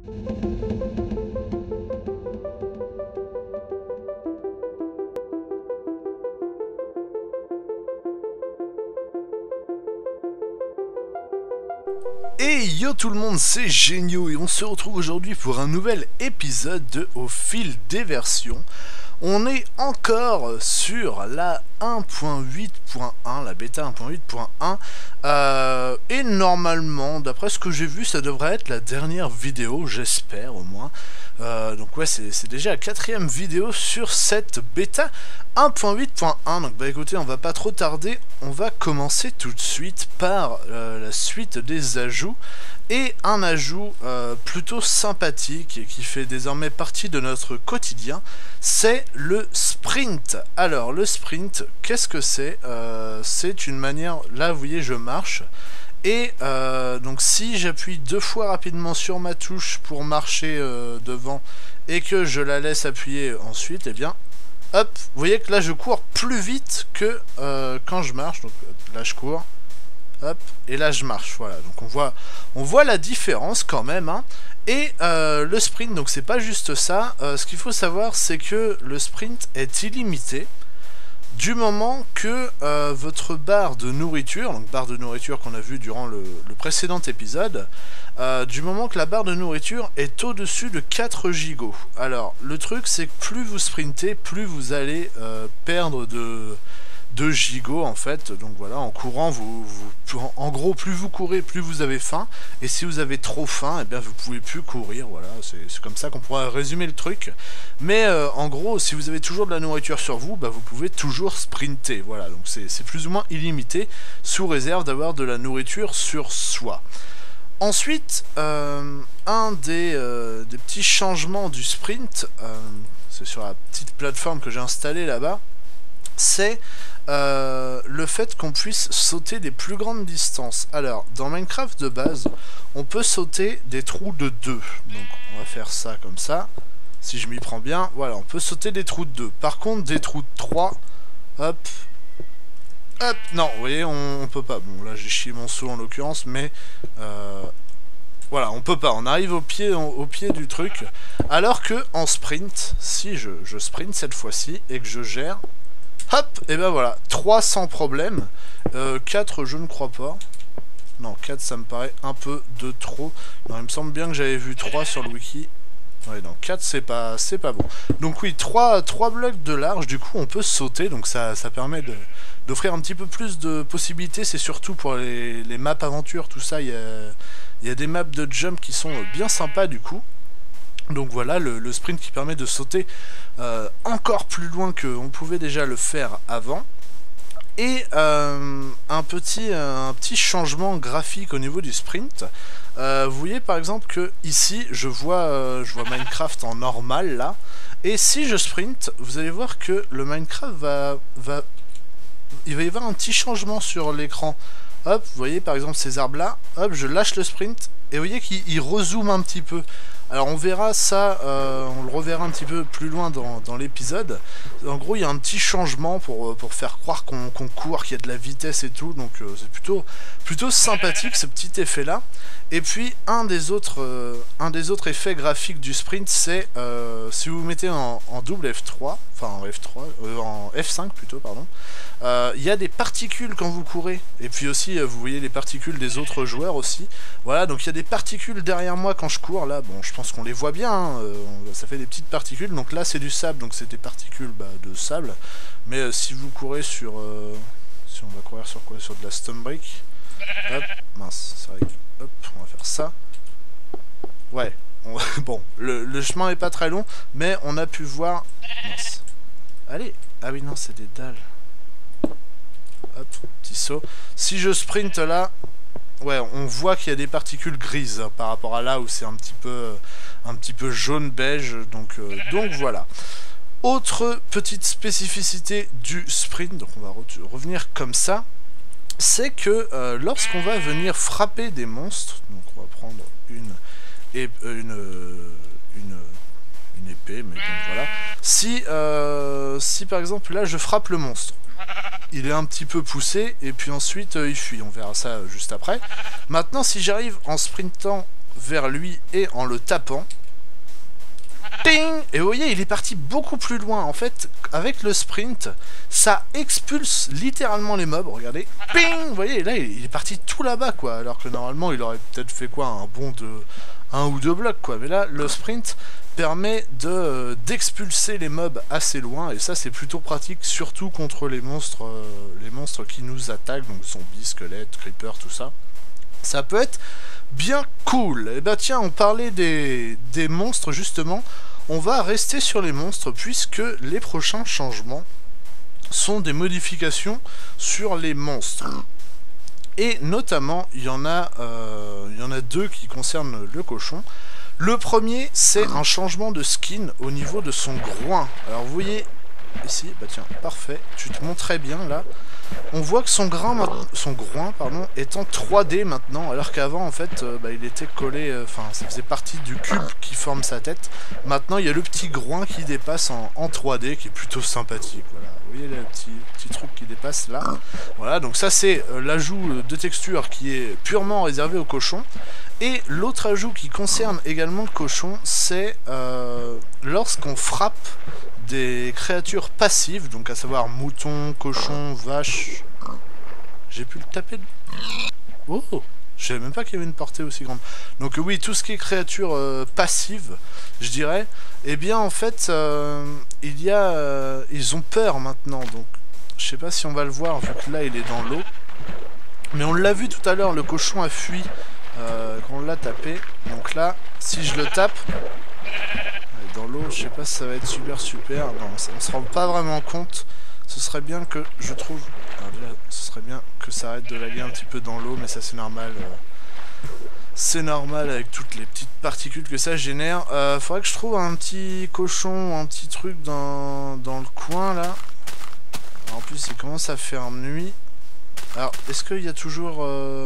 Et yo tout le monde, c'est Génio et on se retrouve aujourd'hui pour un nouvel épisode de Au fil des versions. On est encore sur la 1.8.1, la bêta 1.8.1 et normalement, d'après ce que j'ai vu, ça devrait être la dernière vidéo, j'espère au moins. Donc ouais, c'est déjà la 4e vidéo sur cette bêta 1.8.1. Donc bah écoutez, on va pas trop tarder, on va commencer tout de suite par la suite des ajouts. Et un ajout plutôt sympathique et qui fait désormais partie de notre quotidien, c'est le sprint. Alors le sprint, qu'est-ce que c'est? C'est une manière, là vous voyez je marche, et donc si j'appuie 2 fois rapidement sur ma touche pour marcher devant et que je la laisse appuyer ensuite, et bien hop, vous voyez que là je cours plus vite que quand je marche. Donc là je cours. Hop, et là je marche, voilà, donc on voit la différence quand même, hein. Et le sprint, donc c'est pas juste ça, ce qu'il faut savoir c'est que le sprint est illimité du moment que votre barre de nourriture, donc barre de nourriture qu'on a vu durant le précédent épisode, du moment que la barre de nourriture est au-dessus de 4 gigots. Alors le truc c'est que plus vous sprintez, plus vous allez perdre de gigots en fait. Donc voilà, en courant, en gros plus vous courez, plus vous avez faim, et si vous avez trop faim, et bien vous pouvez plus courir. Voilà, c'est comme ça qu'on pourra résumer le truc. Mais en gros, si vous avez toujours de la nourriture sur vous, bah, vous pouvez toujours sprinter. Voilà, donc c'est plus ou moins illimité, sous réserve d'avoir de la nourriture sur soi. Ensuite, un des petits changements du sprint, c'est sur la petite plateforme que j'ai installée là-bas, c'est le fait qu'on puisse sauter des plus grandes distances. Alors, dans Minecraft de base, on peut sauter des trous de 2. Donc, on va faire ça comme ça. Si je m'y prends bien, voilà, on peut sauter des trous de 2. Par contre, des trous de 3, hop, hop, non, vous voyez, on peut pas. Bon, là, j'ai chié mon saut en l'occurrence, mais voilà, on peut pas. On arrive au pied du truc. Alors que en sprint, si je sprint cette fois-ci et que je gère, hop, et ben voilà, 3 sans problème, 4 je ne crois pas, non 4 ça me paraît un peu de trop, non, il me semble bien que j'avais vu 3 sur le wiki, ouais non 4 c'est pas bon, donc oui 3 blocs de large, du coup on peut sauter, donc ça permet d'offrir un petit peu plus de possibilités, c'est surtout pour les maps aventure, tout ça, il y a des maps de jump qui sont bien sympas du coup. Donc voilà, le sprint qui permet de sauter encore plus loin qu'on pouvait déjà le faire avant. Et un petit changement graphique au niveau du sprint. Vous voyez par exemple que ici, je vois Minecraft en normal là. Et si je sprint, vous allez voir que le Minecraft il va y avoir un petit changement sur l'écran. Hop, vous voyez par exemple ces arbres là, hop, je lâche le sprint et vous voyez qu'il rezoome un petit peu. Alors on verra ça, on le reverra un petit peu plus loin dans l'épisode. En gros il y a un petit changement pour faire croire qu'on court, qu'il y a de la vitesse et tout, donc c'est plutôt sympathique ce petit effet là. Et puis un des autres effets graphiques du sprint, c'est si vous vous mettez en double F3, enfin en F5 plutôt, pardon, il y a des particules quand vous courez, et puis aussi vous voyez les particules des autres joueurs aussi. Voilà, donc il y a des particules derrière moi quand je cours, là, bon je pense qu'on les voit bien, hein, ça fait des petites particules, donc là c'est du sable, donc c'est des particules de sable, mais si vous courez sur, si on va courir sur quoi, sur de la stone brick, hop, mince, c'est vrai que, hop, on va faire ça, ouais, bon, le chemin est pas très long, mais on a pu voir, mince, allez, ah oui non c'est des dalles, hop, petit saut, si je sprint là, ouais, on voit qu'il y a des particules grises hein, par rapport à là où c'est un petit peu jaune beige, donc voilà. Autre petite spécificité du sprint, donc on va revenir comme ça, c'est que lorsqu'on va venir frapper des monstres, donc on va prendre une épée, mais donc voilà, si par exemple là je frappe le monstre, il est un petit peu poussé et puis ensuite il fuit, on verra ça juste après. Maintenant si j'arrive en sprintant vers lui et en le tapant. Ting! Et vous voyez, il est parti beaucoup plus loin. En fait, avec le sprint, ça expulse littéralement les mobs. Regardez. Ping! Vous voyez, là, il est parti tout là-bas, quoi. Alors que normalement, il aurait peut-être fait quoi? Un bond de 1 ou 2 blocs, quoi. Mais là, le sprint permet d'expulser les mobs assez loin. Et ça, c'est plutôt pratique, surtout contre les monstres qui nous attaquent. Donc zombies, squelettes, creepers, tout ça. Ça peut être bien cool. Et bah tiens, on parlait des monstres justement. On va rester sur les monstres puisque les prochains changements sont des modifications sur les monstres. Et notamment, il y en a 2 qui concernent le cochon. Le premier, c'est un changement de skin au niveau de son groin. Alors vous voyez ici, bah tiens, parfait, tu te montres très bien là. On voit que son groin est en 3D maintenant, alors qu'avant en fait il était collé, ça faisait partie du cube qui forme sa tête. Maintenant il y a le petit groin qui dépasse en 3D qui est plutôt sympathique. Voilà. Vous voyez le petit truc qui dépasse là. Voilà, donc ça c'est l'ajout de texture qui est purement réservé au cochon. Et l'autre ajout qui concerne également le cochon, c'est lorsqu'on frappe des créatures passives, donc à savoir mouton, cochon, vache. J'ai pu le taper. Oh, je savais même pas qu'il y avait une portée aussi grande. Donc oui, tout ce qui est créatures passives, je dirais, eh bien en fait, ils ont peur maintenant. Donc je sais pas si on va le voir vu que là il est dans l'eau. Mais on l'a vu tout à l'heure, le cochon a fui quand on l'a tapé. Donc là, si je le tape dans l'eau, je sais pas si ça va être super. Non, on se rend pas vraiment compte. Ce serait bien que je trouve. Alors déjà, ce serait bien que ça arrête de laguer un petit peu dans l'eau, mais ça c'est normal. C'est normal avec toutes les petites particules que ça génère. Faudrait que je trouve un petit cochon ou un petit truc dans le coin là. Alors, en plus, il commence à faire nuit. Alors, est-ce qu'il y a toujours.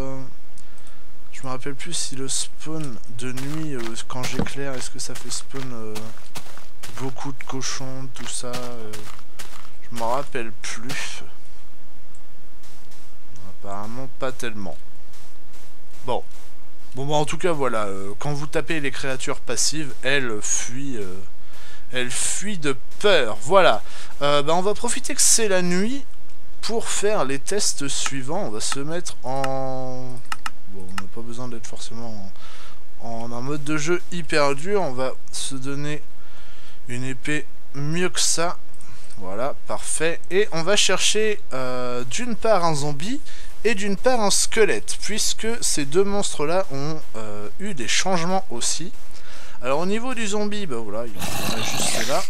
Je me rappelle plus si le spawn de nuit, quand j'éclaire, est-ce que ça fait spawn beaucoup de cochons, tout ça je m'en rappelle plus. Apparemment pas tellement. Bon, en tout cas voilà, quand vous tapez les créatures passives, elles fuient de peur. Voilà, on va profiter que c'est la nuit pour faire les tests suivants. On va se mettre en... Bon, on n'a pas besoin d'être forcément en un mode de jeu hyper dur. On va se donner une épée mieux que ça. Voilà, parfait. Et on va chercher d'une part un zombie et d'une part un squelette, puisque ces deux monstres-là ont eu des changements aussi. Alors au niveau du zombie, bah voilà, il y en a juste là.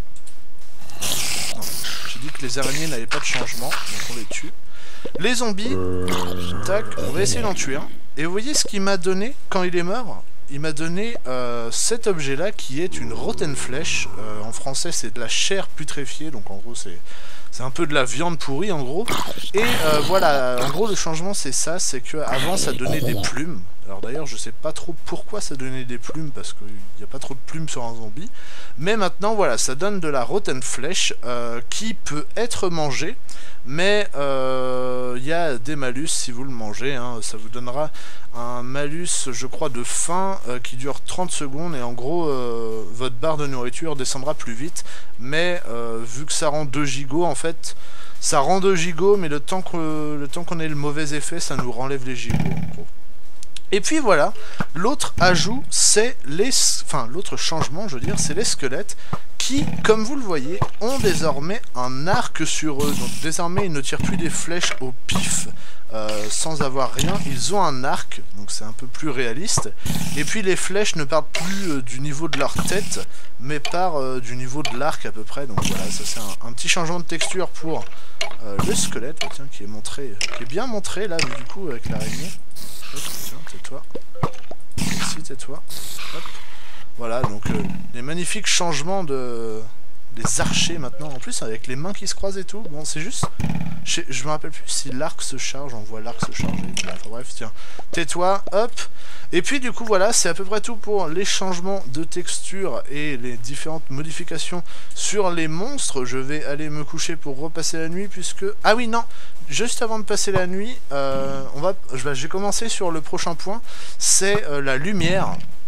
J'ai dit que les araignées n'avaient pas de changement, donc on les tue. Les zombies, tac, on va essayer d'en tuer un. Et vous voyez ce qu'il m'a donné quand il est mort? Il m'a donné cet objet-là qui est une rotten flesh. En français, c'est de la chair putréfiée, donc en gros, c'est un peu de la viande pourrie en gros. Et voilà, en gros, le changement, c'est ça, c'est que avant ça donnait des plumes. Alors d'ailleurs, je sais pas trop pourquoi ça donnait des plumes, parce qu'il n'y a pas trop de plumes sur un zombie. Mais maintenant, voilà, ça donne de la rotten flesh qui peut être mangée. Mais il y a des malus si vous le mangez, hein. Ça vous donnera un malus, je crois, de faim qui dure 30 secondes. Et en gros, votre barre de nourriture descendra plus vite. Mais vu que ça rend 2 gigots, en fait, ça rend 2 gigots, mais le temps qu'on ait le mauvais effet, ça nous renlève les gigots, en gros. Et puis voilà, l'autre ajout, c'est l'autre changement, je veux dire, c'est les squelettes qui, comme vous le voyez, ont désormais un arc sur eux. Donc désormais, ils ne tirent plus des flèches au pif sans avoir rien. Ils ont un arc, donc c'est un peu plus réaliste. Et puis les flèches ne partent plus du niveau de leur tête, mais partent du niveau de l'arc à peu près. Donc voilà, ça c'est un petit changement de texture pour le squelette, tiens, qui est bien montré là, du coup, avec l'araignée. Tiens, tais-toi. Ici, tais-toi. Hop. Voilà, donc les magnifiques changements des archers maintenant. En plus, avec les mains qui se croisent et tout. Bon, c'est juste... Je me rappelle plus si l'arc se charge. On voit l'arc se charger. Enfin bref, tiens. Tais-toi, hop. Et puis du coup, voilà, c'est à peu près tout pour les changements de texture et les différentes modifications sur les monstres. Je vais aller me coucher pour repasser la nuit puisque... Ah oui, non, juste avant de passer la nuit, je vais commencer sur le prochain point. C'est la lumière.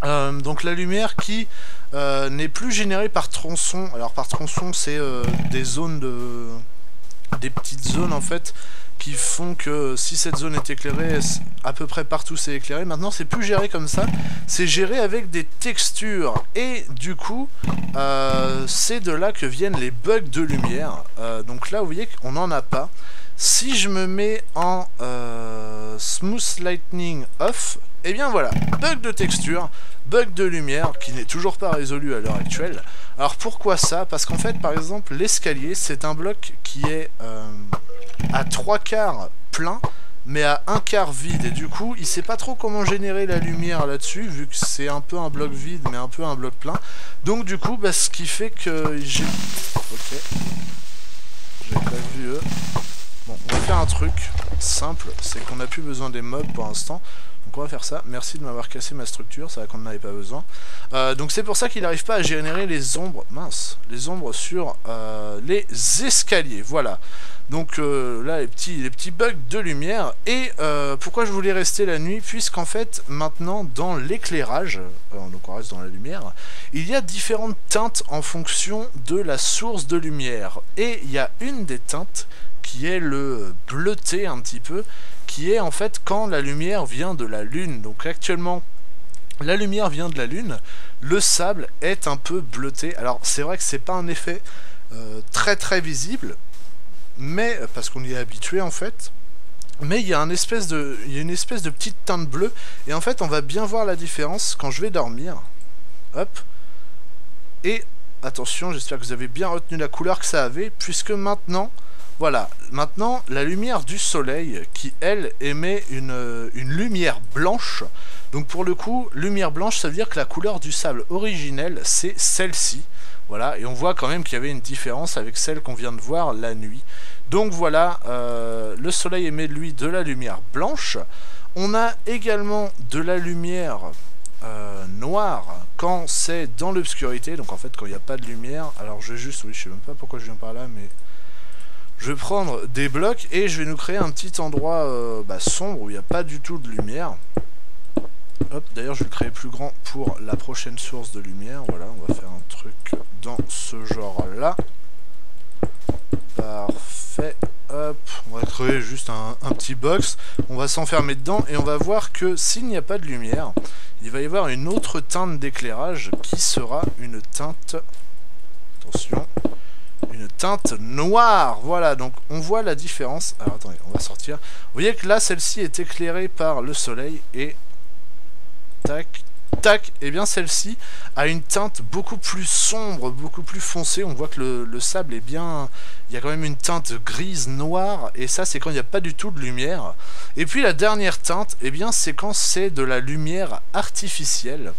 Donc la lumière qui n'est plus générée par tronçon. Alors par tronçon c'est des zones de... des petites zones en fait qui font que si cette zone est éclairée, à peu près partout c'est éclairé. Maintenant c'est plus géré comme ça, c'est géré avec des textures. Et du coup c'est de là que viennent les bugs de lumière. Donc là vous voyez qu'on n'en a pas. Si je me mets en Smooth Lightning Off, et bien voilà, bug de texture, bug de lumière qui n'est toujours pas résolu à l'heure actuelle. Alors pourquoi ça? Parce qu'en fait par exemple l'escalier c'est un bloc qui est à 3/4 plein mais à 1/4 vide, et du coup il sait pas trop comment générer la lumière là-dessus vu que c'est un peu un bloc vide mais un peu un bloc plein. Donc du coup bah, ce qui fait que j'ai... Ok, j'avais pas vu eux. Bon, on va faire un truc simple, c'est qu'on n'a plus besoin des mobs pour l'instant. Donc on va faire ça. Merci de m'avoir cassé ma structure, c'est vrai qu'on n'en avait pas besoin. Donc c'est pour ça qu'il n'arrive pas à générer les ombres, mince, les ombres sur les escaliers. Voilà. Donc là les petits bugs de lumière. Et pourquoi je voulais rester la nuit? Puisqu'en fait maintenant dans l'éclairage, donc on reste dans la lumière, il y a différentes teintes en fonction de la source de lumière. Et il y a une des teintes qui est le bleuté un petit peu, qui est en fait quand la lumière vient de la lune. Donc actuellement la lumière vient de la lune, le sable est un peu bleuté. Alors c'est vrai que c'est pas un effet très visible, mais parce qu'on y est habitué en fait, mais il y a une espèce de petite teinte bleue, et en fait on va bien voir la différence quand je vais dormir. Hop, et attention, j'espère que vous avez bien retenu la couleur que ça avait, puisque maintenant voilà, maintenant la lumière du soleil qui elle émet une lumière blanche. Donc pour le coup, lumière blanche, ça veut dire que la couleur du sable originelle c'est celle-ci. Voilà, et on voit quand même qu'il y avait une différence avec celle qu'on vient de voir la nuit. Donc voilà, le soleil émet lui de la lumière blanche. On a également de la lumière noire quand c'est dans l'obscurité, donc en fait quand il n'y a pas de lumière. Alors je vais juste, oui je sais même pas pourquoi je viens par là, mais je vais prendre des blocs et je vais nous créer un petit endroit sombre où il n'y a pas du tout de lumière. Hop, d'ailleurs je vais le créer plus grand pour la prochaine source de lumière. Voilà, on va faire un truc dans ce genre là. Parfait. Hop, on va créer juste un petit box. On va s'enfermer dedans et on va voir que s'il n'y a pas de lumière, il va y avoir une autre teinte d'éclairage qui sera une teinte... Attention, une teinte noire. Voilà, donc on voit la différence. Alors attendez, on va sortir. Vous voyez que là, celle-ci est éclairée par le soleil et... Tac, tac, et bien celle-ci a une teinte beaucoup plus sombre, beaucoup plus foncée. On voit que le sable est bien... Il y a quand même une teinte grise, noire, et ça c'est quand il n'y a pas du tout de lumière. Et puis la dernière teinte, et bien c'est quand c'est de la lumière artificielle.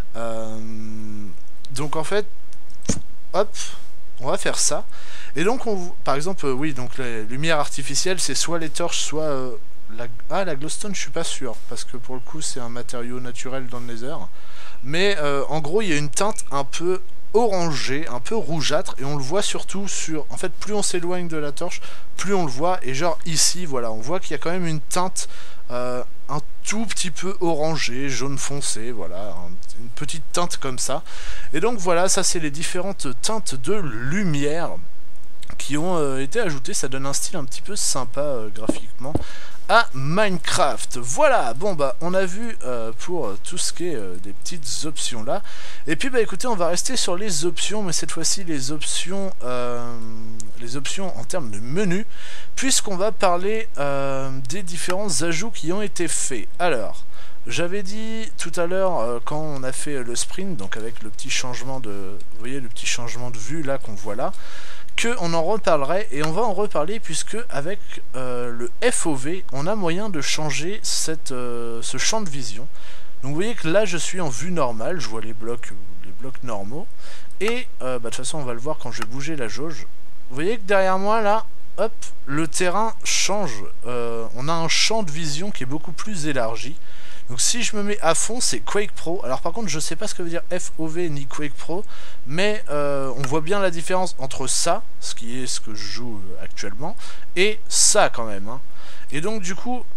Donc en fait, hop, on va faire ça. Et donc, par exemple, oui, donc les lumières artificielles, c'est soit les torches, soit... la glowstone, je suis pas sûr, parce que pour le coup, c'est un matériau naturel dans le nether. Mais en gros, il y a une teinte un peu orangée, un peu rougeâtre, et on le voit surtout sur... En fait, plus on s'éloigne de la torche, plus on le voit, et genre ici, voilà, on voit qu'il y a quand même une teinte un tout petit peu orangée, jaune foncé, voilà, une petite teinte comme ça. Et donc voilà, ça c'est les différentes teintes de lumière qui ont été ajoutées. Ça donne un style un petit peu sympa graphiquement à Minecraft. Voilà, bon bah on a vu pour tout ce qui est des petites options là. Et puis bah écoutez, on va rester sur les options, mais cette fois-ci les options en termes de menu, puisqu'on va parler des différents ajouts qui ont été faits. Alors, j'avais dit tout à l'heure quand on a fait le sprint, donc avec le petit changement de, vous voyez le petit changement de vue là qu'on voit là, qu'on en reparlerait, et on va en reparler puisque avec le FOV on a moyen de changer ce champ de vision. Donc vous voyez que là je suis en vue normale, je vois les blocs normaux, et de toute façon on va le voir quand je vais bouger la jauge. Vous voyez que derrière moi là, hop, le terrain change, on a un champ de vision qui est beaucoup plus élargi. Donc si je me mets à fond, c'est Quake Pro. Alors par contre, je sais pas ce que veut dire FOV ni Quake Pro, mais on voit bien la différence entre ça, ce qui est ce que je joue actuellement, et ça quand même. Hein. Et donc du coup,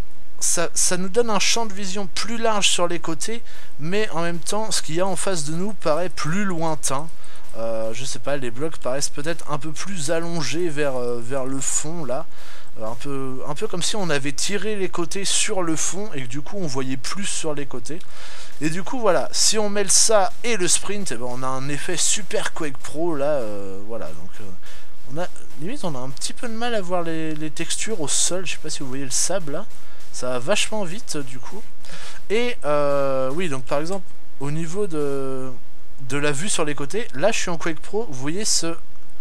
ça nous donne un champ de vision plus large sur les côtés, mais en même temps, ce qu'il y a en face de nous paraît plus lointain. Je sais pas, les blocs paraissent peut-être un peu plus allongés vers le fond, là. Un peu comme si on avait tiré les côtés sur le fond, et que du coup, on voyait plus sur les côtés. Et du coup, voilà, si on mêle ça et le sprint, eh ben, on a un effet super Quake Pro, là, voilà, donc... limite on a un petit peu de mal à voir les textures au sol, je sais pas si vous voyez le sable là, ça va vachement vite du coup. Et oui, donc par exemple au niveau de la vue sur les côtés, là je suis en Quake Pro, vous voyez ce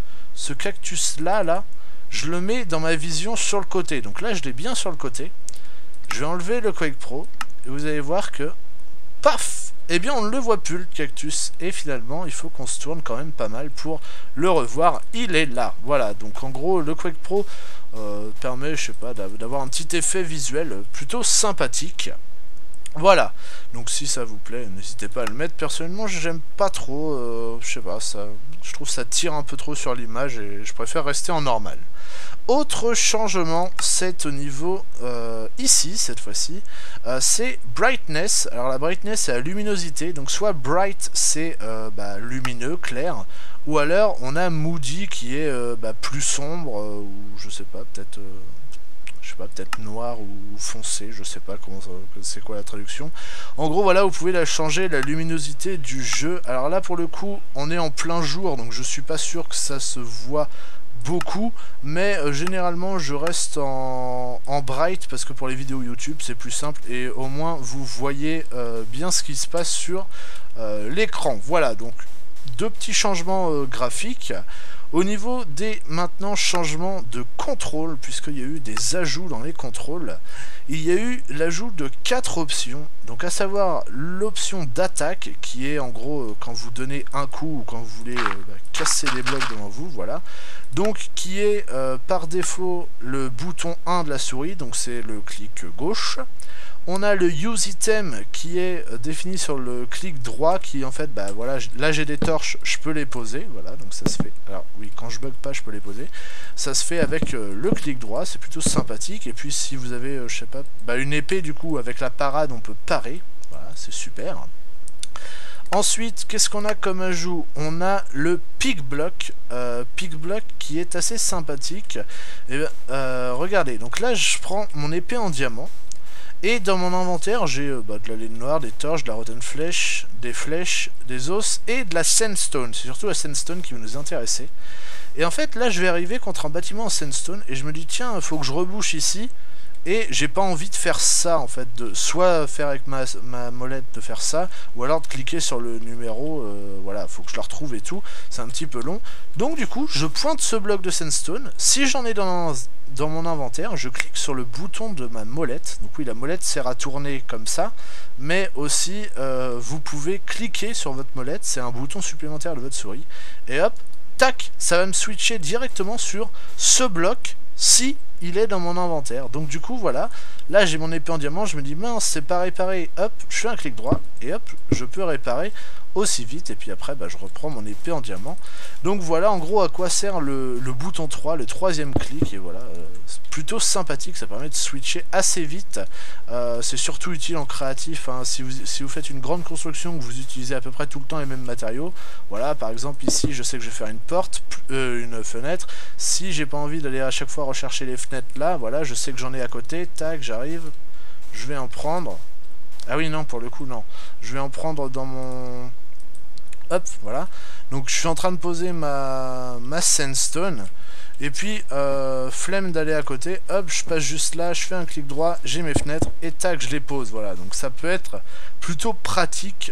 cactus là, je le mets dans ma vision sur le côté, donc là je l'ai bien sur le côté. Je vais enlever le Quake Pro et vous allez voir que paf, eh bien on ne le voit plus le cactus, et finalement il faut qu'on se tourne quand même pas mal pour le revoir, il est là, voilà. Donc en gros le Quake Pro permet, je sais pas, d'avoir un petit effet visuel plutôt sympathique. Voilà, donc si ça vous plaît, n'hésitez pas à le mettre. Personnellement j'aime pas trop, je sais pas, je trouve ça tire un peu trop sur l'image et je préfère rester en normal. Autre changement, c'est au niveau ici, cette fois-ci, c'est brightness. Alors la brightness c'est la luminosité, donc soit bright c'est lumineux, clair, ou alors on a moody qui est plus sombre, ou je sais pas, peut-être peut-être noir ou foncé, je sais pas comment c'est quoi la traduction. En gros voilà, vous pouvez la changer, la luminosité du jeu. Alors là pour le coup on est en plein jour, donc je suis pas sûr que ça se voit beaucoup, mais généralement je reste en bright parce que pour les vidéos YouTube c'est plus simple et au moins vous voyez bien ce qui se passe sur l'écran. Voilà, donc deux petits changements graphiques. Au niveau des maintenant changements de contrôle, puisqu'il y a eu des ajouts dans les contrôles, il y a eu l'ajout de 4 options, donc à savoir l'option d'attaque qui est en gros quand vous donnez un coup ou quand vous voulez casser des blocs devant vous, voilà. Donc qui est par défaut le bouton 1 de la souris, donc c'est le clic gauche. On a le use item qui est défini sur le clic droit, qui en fait, voilà, là j'ai des torches, je peux les poser, voilà, donc ça se fait, alors oui, quand je bug pas, je peux les poser, ça se fait avec le clic droit, c'est plutôt sympathique, et puis si vous avez, je sais pas, une épée du coup, avec la parade, on peut parer, voilà, c'est super. Ensuite, qu'est-ce qu'on a comme ajout? On a le pick block qui est assez sympathique, et regardez, donc là je prends mon épée en diamant, et dans mon inventaire, j'ai de la laine noire, des torches, de la rotten flesh, des flèches, des os et de la sandstone. C'est surtout la sandstone qui va nous intéresser. Et en fait, là, je vais arriver contre un bâtiment en sandstone et je me dis, tiens, il faut que je rebouche ici. Et j'ai pas envie de faire ça, en fait, de soit faire avec ma molette de faire ça, ou alors de cliquer sur le numéro, voilà, faut que je le retrouve et tout, c'est un petit peu long. Donc du coup, je pointe ce bloc de sandstone, si j'en ai dans mon inventaire, je clique sur le bouton de ma molette, donc oui, la molette sert à tourner comme ça, mais aussi, vous pouvez cliquer sur votre molette, c'est un bouton supplémentaire de votre souris, et hop, tac, ça va me switcher directement sur ce bloc, si il est dans mon inventaire. Donc du coup voilà, là j'ai mon épée en diamant, je me dis mince c'est pas réparé, hop, je fais un clic droit et hop, je peux réparer aussi vite, et puis après je reprends mon épée en diamant. Donc voilà en gros à quoi sert le bouton 3, le troisième clic, et voilà, plutôt sympathique, ça permet de switcher assez vite. C'est surtout utile en créatif, hein, si vous faites une grande construction, que vous utilisez à peu près tout le temps les mêmes matériaux. Voilà, par exemple ici je sais que je vais faire une porte, une fenêtre, si j'ai pas envie d'aller à chaque fois rechercher les fenêtres là, voilà, je sais que j'en ai à côté, tac, j'arrive, je vais en prendre. Ah oui non, pour le coup non, je vais en prendre dans mon... Hop, voilà. Donc je suis en train de poser ma sandstone. Et puis, flemme d'aller à côté. Hop, je passe juste là, je fais un clic droit, j'ai mes fenêtres, et tac, je les pose. Voilà, donc ça peut être plutôt pratique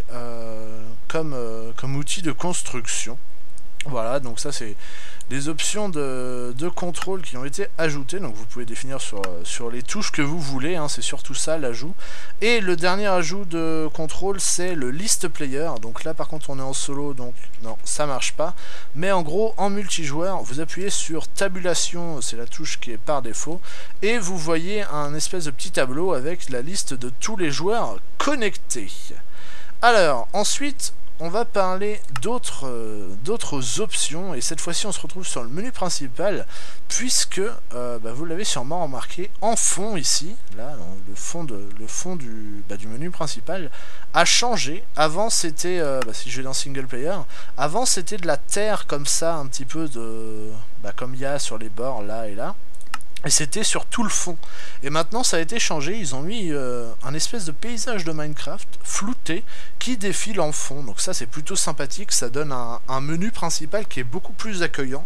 comme outil de construction. Voilà, donc ça c'est les options de contrôle qui ont été ajoutées, donc vous pouvez définir sur les touches que vous voulez, hein, c'est surtout ça l'ajout. Et le dernier ajout de contrôle c'est le list player, donc là par contre on est en solo, donc non ça marche pas, mais en gros en multijoueur vous appuyez sur tabulation, c'est la touche qui est par défaut, et vous voyez un espèce de petit tableau avec la liste de tous les joueurs connectés. Alors ensuite on va parler d'autres options, et cette fois-ci on se retrouve sur le menu principal, puisque vous l'avez sûrement remarqué, en fond ici, là, le fond du menu principal a changé. Avant c'était, si je vais dans single player, avant c'était de la terre comme ça, un petit peu de, comme il y a sur les bords là et là. Et c'était sur tout le fond. Et maintenant ça a été changé, ils ont mis un espèce de paysage de Minecraft flouté qui défile en fond. Donc ça c'est plutôt sympathique, ça donne un menu principal qui est beaucoup plus accueillant.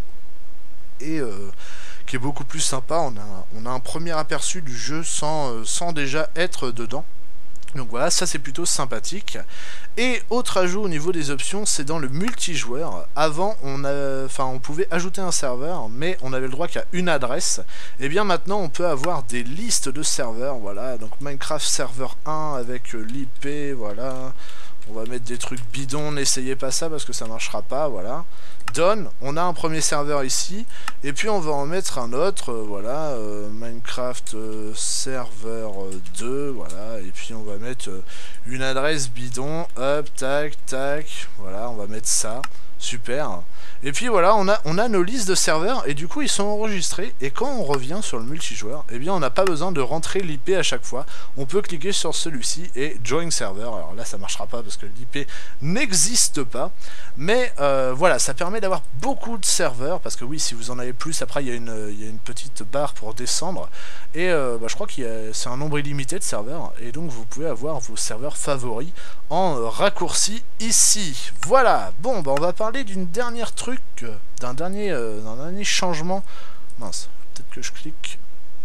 Et qui est beaucoup plus sympa. On a un premier aperçu du jeu sans déjà être dedans. Donc voilà, ça c'est plutôt sympathique. Et autre ajout au niveau des options, c'est dans le multijoueur. Avant, on pouvait ajouter un serveur, mais on avait le droit qu'à une adresse. Et bien maintenant, on peut avoir des listes de serveurs. Voilà, donc Minecraft serveur 1 avec l'IP, voilà. On va mettre des trucs bidons, n'essayez pas ça parce que ça marchera pas, voilà. Done, on a un premier serveur ici, et puis on va en mettre un autre, voilà, Minecraft serveur 2, voilà, et puis on va mettre une adresse bidon, hop, tac, tac, voilà, on va mettre ça, super. Et puis voilà, on a nos listes de serveurs, et du coup ils sont enregistrés, et quand on revient sur le multijoueur, eh bien on n'a pas besoin de rentrer l'IP à chaque fois, on peut cliquer sur celui-ci et join server. Alors là ça marchera pas parce que l'IP n'existe pas, mais voilà, ça permet d'avoir beaucoup de serveurs, parce que oui, si vous en avez plus, après il y a une petite barre pour descendre, et je crois que c'est un nombre illimité de serveurs, et donc vous pouvez avoir vos serveurs favoris en raccourci ici. Voilà, bon, on va parler d'une dernière d'un dernier changement. Mince, peut-être que je clique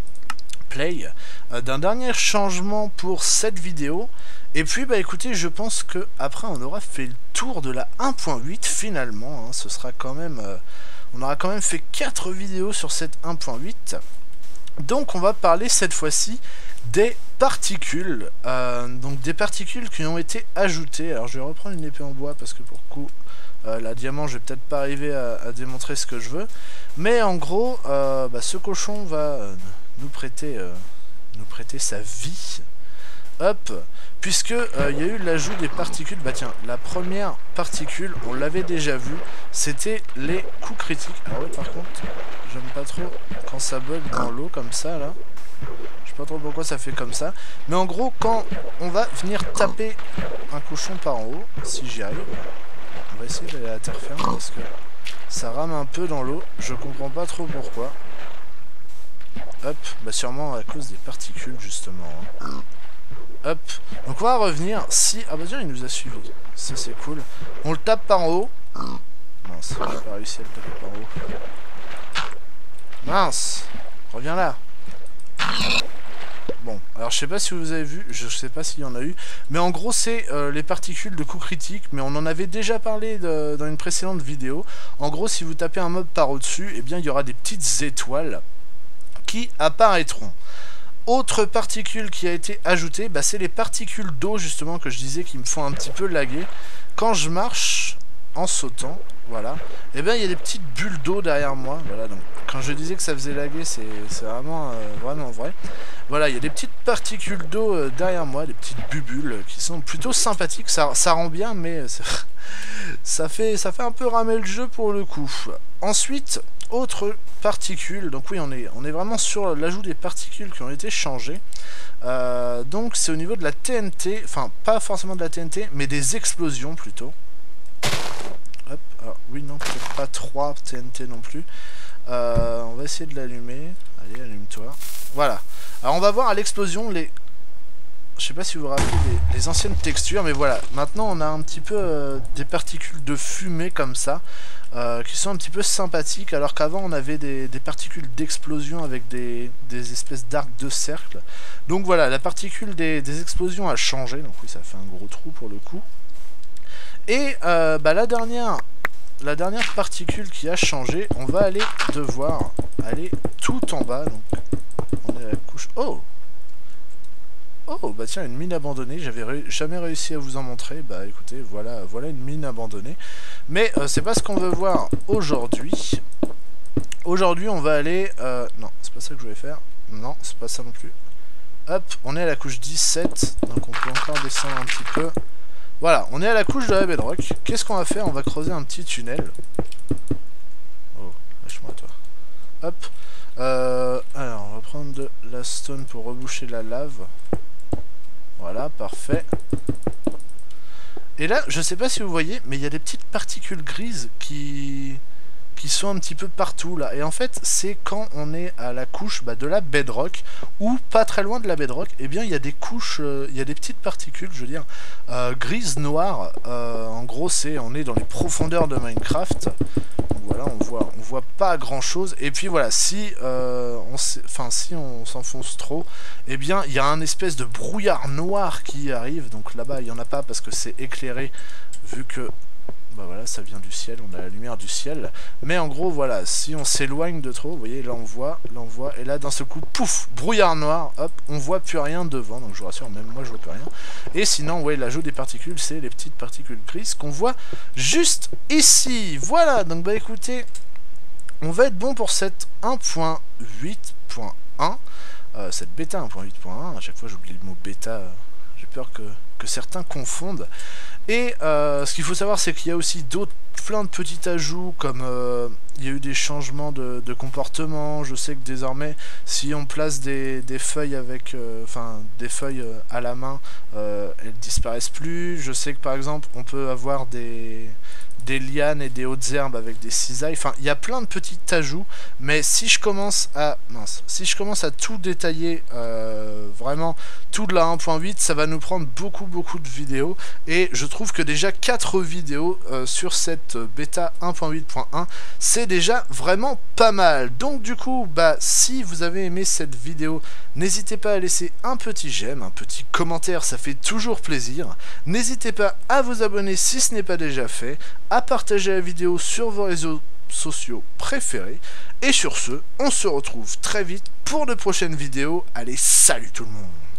play. D'un dernier changement pour cette vidéo. Et puis écoutez, je pense que après on aura fait le tour de la 1.8 finalement, hein. Ce sera quand même on aura quand même fait 4 vidéos sur cette 1.8. Donc on va parler cette fois-ci des particules, donc des particules qui ont été ajoutées. Alors je vais reprendre une épée en bois parce que pour le coup la diamant je vais peut-être pas arriver à démontrer ce que je veux, mais en gros ce cochon va nous prêter sa vie, hop, puisque il y a eu l'ajout des particules. Bah tiens, la première particule on l'avait déjà vu, c'était les coups critiques. Alors oui, par contre j'aime pas trop quand ça bug dans l'eau comme ça là. Je sais pas trop pourquoi ça fait comme ça. Mais en gros, quand on va venir taper un cochon par en haut, si j'y arrive, on va essayer d'aller à la terre ferme parce que ça rame un peu dans l'eau. Je comprends pas trop pourquoi. Hop, sûrement à cause des particules justement. Hein. Hop, donc on va revenir si... Ah tiens, il nous a suivi. Ça c'est cool. On le tape par en haut. Mince, j'ai pas réussi à le taper par en haut. Mince, reviens là. Bon, alors je sais pas si vous avez vu, je sais pas s'il y en a eu, mais en gros c'est les particules de coups critiques, mais on en avait déjà parlé dans une précédente vidéo. En gros, si vous tapez un mob par au-dessus, eh bien il y aura des petites étoiles qui apparaîtront. Autre particule qui a été ajoutée, c'est les particules d'eau justement que je disais qui me font un petit peu laguer. Quand je marche en sautant, voilà, et bien il y a des petites bulles d'eau derrière moi, voilà, donc quand je disais que ça faisait laguer, c'est vraiment vrai. Voilà, il y a des petites particules d'eau derrière moi, des petites bubules qui sont plutôt sympathiques, ça rend bien, mais ça fait un peu ramer le jeu pour le coup. Ensuite, autre particule, donc oui, on est vraiment sur l'ajout des particules qui ont été changées. Donc c'est au niveau de la TNT, enfin pas forcément de la TNT, mais des explosions plutôt. Hop, alors oui, non, peut-être pas 3 TNT non plus. On va essayer de l'allumer. Allez, allume-toi. Voilà. Alors on va voir à l'explosion les... Je sais pas si vous vous rappelez les anciennes textures, mais voilà. Maintenant on a un petit peu des particules de fumée comme ça, qui sont un petit peu sympathiques, alors qu'avant on avait des particules d'explosion avec des espèces d'arcs de cercle. Donc voilà, la particule des explosions a changé, donc oui, ça fait un gros trou pour le coup. Et la dernière particule qui a changé, on va devoir aller tout en bas. Donc on est à la couche... Oh, tiens, une mine abandonnée, j'avais jamais réussi à vous en montrer. Écoutez, voilà une mine abandonnée. Mais c'est pas ce qu'on veut voir aujourd'hui. Aujourd'hui on va aller... non, c'est pas ça que je voulais faire. Non, c'est pas ça non plus. Hop, on est à la couche 17, donc on peut encore descendre un petit peu. Voilà, on est à la couche de la bedrock. Qu'est-ce qu'on va faire? On va creuser un petit tunnel. Oh, lâche-moi toi. Hop. Alors, on va prendre de la stone pour reboucher la lave. Voilà, parfait. Et là, je sais pas si vous voyez, mais il y a des petites particules grises qui sont un petit peu partout là. Et en fait, c'est quand on est à la couche de la bedrock, ou pas très loin de la bedrock, et bien il y a des couches, il y a des petites particules, je veux dire, grises, noires. En gros, on est dans les profondeurs de Minecraft. Donc voilà, on voit pas grand chose. Et puis voilà, si on s'enfonce trop, et bien il y a un espèce de brouillard noir qui arrive. Donc là-bas, il y en a pas parce que c'est éclairé, vu que bah voilà, ça vient du ciel, on a la lumière du ciel. Mais en gros, voilà, si on s'éloigne de trop, vous voyez, là on voit, et là d'un seul coup, pouf, brouillard noir, hop, on voit plus rien devant, donc je vous rassure, même moi je vois plus rien. Et sinon, vous voyez, l'ajout des particules, c'est les petites particules grises qu'on voit juste ici. Voilà, donc bah écoutez, on va être bon pour cette 1.8.1, cette bêta 1.8.1, à chaque fois j'oublie le mot bêta, j'ai peur que certains confondent. Et ce qu'il faut savoir, c'est qu'il y a aussi plein de petits ajouts, comme il y a eu des changements de comportement. Je sais que désormais, si on place des feuilles avec, des feuilles à la main, elles disparaissent plus. Je sais que par exemple, on peut avoir des lianes et des hautes herbes avec des cisailles. Enfin, il y a plein de petits ajouts, mais si je commence à tout détailler, vraiment tout de la 1.8, ça va nous prendre beaucoup de vidéos, et je trouve que déjà 4 vidéos sur cette bêta 1.8.1, c'est déjà vraiment pas mal. Donc du coup, bah si vous avez aimé cette vidéo, n'hésitez pas à laisser un petit j'aime, un petit commentaire, ça fait toujours plaisir. N'hésitez pas à vous abonner si ce n'est pas déjà fait, à partager la vidéo sur vos réseaux sociaux préférés. Et sur ce, on se retrouve très vite pour de prochaines vidéos. Allez, salut tout le monde!